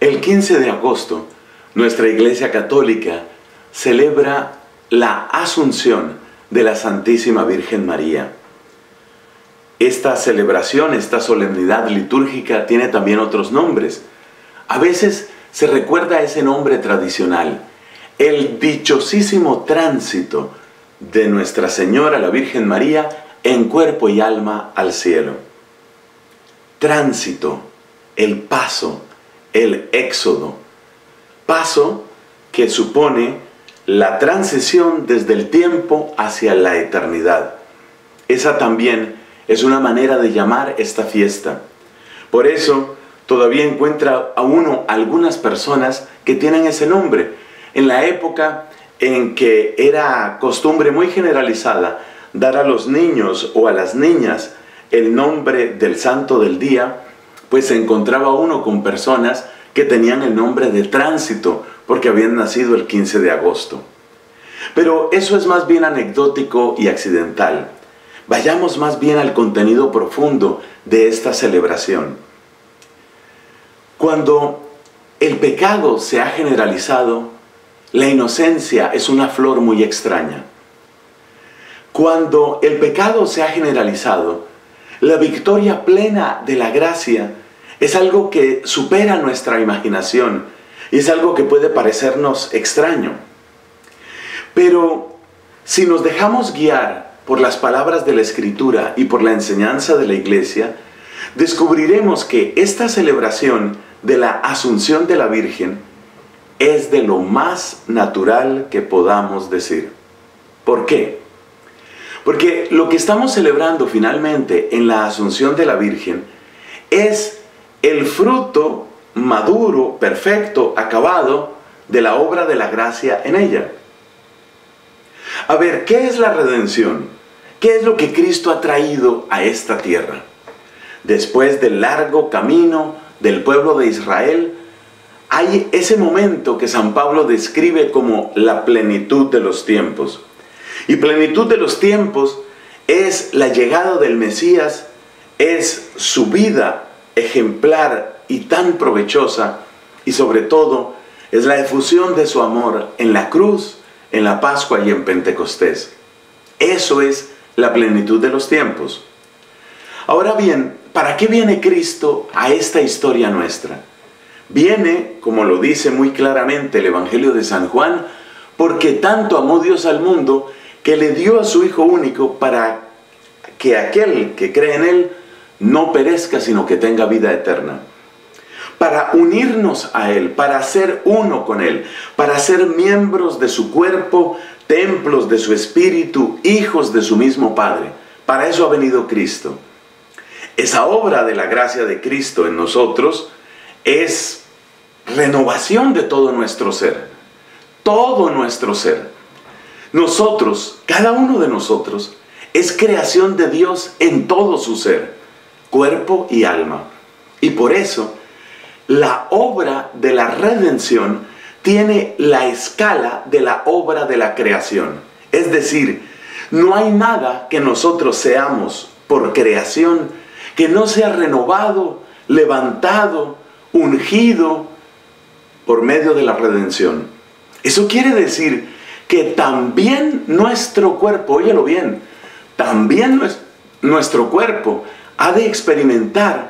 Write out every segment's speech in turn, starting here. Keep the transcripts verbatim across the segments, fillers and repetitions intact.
El quince de agosto, nuestra Iglesia Católica celebra la Asunción de la Santísima Virgen María. Esta celebración, esta solemnidad litúrgica tiene también otros nombres. A veces se recuerda ese nombre tradicional, el dichosísimo tránsito de Nuestra Señora, la Virgen María, en cuerpo y alma al cielo. Tránsito, el paso, el éxodo. Paso que supone la transición desde el tiempo hacia la eternidad. Esa también es una manera de llamar esta fiesta. Por eso todavía encuentra a uno algunas personas que tienen ese nombre. En la época en que era costumbre muy generalizada dar a los niños o a las niñas el nombre del santo del día, pues se encontraba uno con personas que tenían el nombre de tránsito porque habían nacido el quince de agosto. Pero eso es más bien anecdótico y accidental. Vayamos más bien al contenido profundo de esta celebración. Cuando el pecado se ha generalizado, la inocencia es una flor muy extraña. Cuando el pecado se ha generalizado, la victoria plena de la gracia es algo que supera nuestra imaginación y es algo que puede parecernos extraño. Pero si nos dejamos guiar por las palabras de la Escritura y por la enseñanza de la Iglesia, descubriremos que esta celebración de la Asunción de la Virgen es de lo más natural que podamos decir. ¿Por qué? Porque lo que estamos celebrando finalmente en la Asunción de la Virgen es el fruto maduro, perfecto, acabado de la obra de la gracia en ella. A ver, ¿qué es la redención? ¿Qué es lo que Cristo ha traído a esta tierra? Después del largo camino del pueblo de Israel, hay ese momento que San Pablo describe como la plenitud de los tiempos. Y plenitud de los tiempos es la llegada del Mesías, es su vida ejemplar y tan provechosa, y sobre todo es la efusión de su amor en la cruz, en la Pascua y en Pentecostés. Eso es la plenitud de los tiempos. Ahora bien, ¿para qué viene Cristo a esta historia nuestra? Viene, como lo dice muy claramente el Evangelio de San Juan, porque tanto amó Dios al mundo que le dio a su Hijo único para que aquel que cree en Él no perezca, sino que tenga vida eterna. Para unirnos a Él, para ser uno con Él, para ser miembros de su cuerpo, templos de su espíritu, hijos de su mismo Padre. Para eso ha venido Cristo. Esa obra de la gracia de Cristo en nosotros es renovación de todo nuestro ser. Todo nuestro ser. Nosotros, cada uno de nosotros, es creación de Dios en todo su ser, cuerpo y alma. Y por eso, la obra de la redención tiene la escala de la obra de la creación. Es decir, no hay nada que nosotros seamos por creación que no sea renovado, levantado, ungido por medio de la redención. Eso quiere decir que también nuestro cuerpo, óyelo bien, también nuestro cuerpo ha de experimentar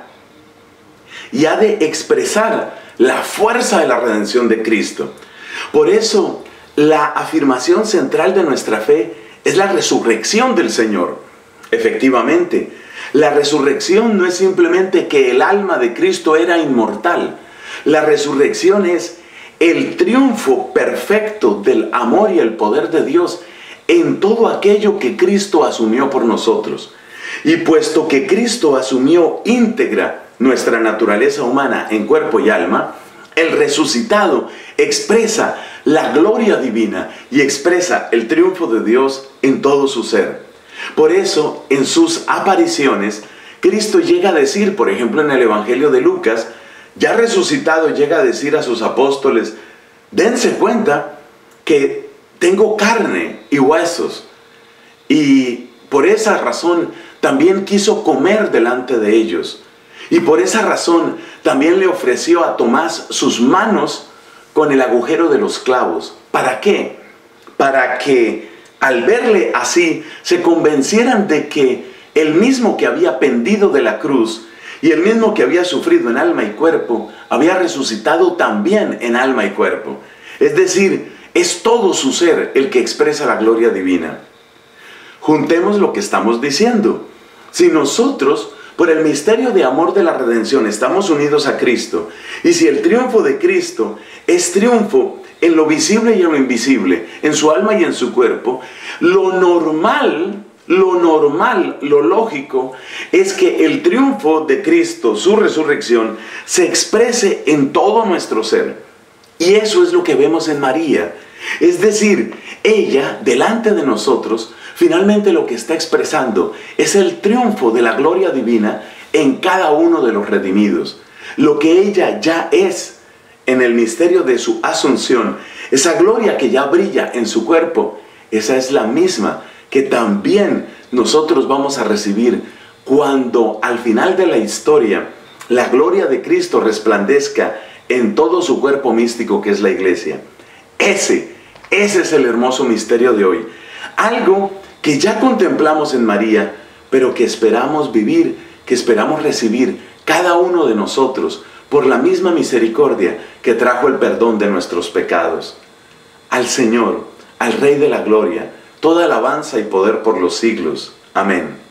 y ha de expresar la fuerza de la redención de Cristo. Por eso, la afirmación central de nuestra fe es la resurrección del Señor. Efectivamente, la resurrección no es simplemente que el alma de Cristo era inmortal. La resurrección es el triunfo perfecto del amor y el poder de Dios en todo aquello que Cristo asumió por nosotros. Y puesto que Cristo asumió íntegra nuestra naturaleza humana en cuerpo y alma, el resucitado expresa la gloria divina y expresa el triunfo de Dios en todo su ser. Por eso, en sus apariciones, Cristo llega a decir, por ejemplo en el Evangelio de Lucas, ya resucitado, llega a decir a sus apóstoles, dense cuenta que tengo carne y huesos. Y por esa razón también quiso comer delante de ellos. Y por esa razón también le ofreció a Tomás sus manos con el agujero de los clavos. ¿Para qué? Para que al verle así se convencieran de que el mismo que había pendido de la cruz y el mismo que había sufrido en alma y cuerpo, había resucitado también en alma y cuerpo. Es decir, es todo su ser el que expresa la gloria divina. Juntemos lo que estamos diciendo. Si nosotros, por el misterio de amor de la redención, estamos unidos a Cristo, y si el triunfo de Cristo es triunfo en lo visible y en lo invisible, en su alma y en su cuerpo, lo normal, lo normal, lo lógico, es que el triunfo de Cristo, su resurrección, se exprese en todo nuestro ser. Y eso es lo que vemos en María. Es decir, ella, delante de nosotros, finalmente lo que está expresando es el triunfo de la gloria divina en cada uno de los redimidos. Lo que ella ya es en el misterio de su asunción, esa gloria que ya brilla en su cuerpo, esa es la misma que también nosotros vamos a recibir cuando al final de la historia la gloria de Cristo resplandezca en todo su cuerpo místico que es la iglesia. Ese, ese es el hermoso misterio de hoy. Algo que ya contemplamos en María, pero que esperamos vivir, que esperamos recibir cada uno de nosotros por la misma misericordia que trajo el perdón de nuestros pecados. Al Señor, al Rey de la Gloria, toda alabanza y poder por los siglos. Amén.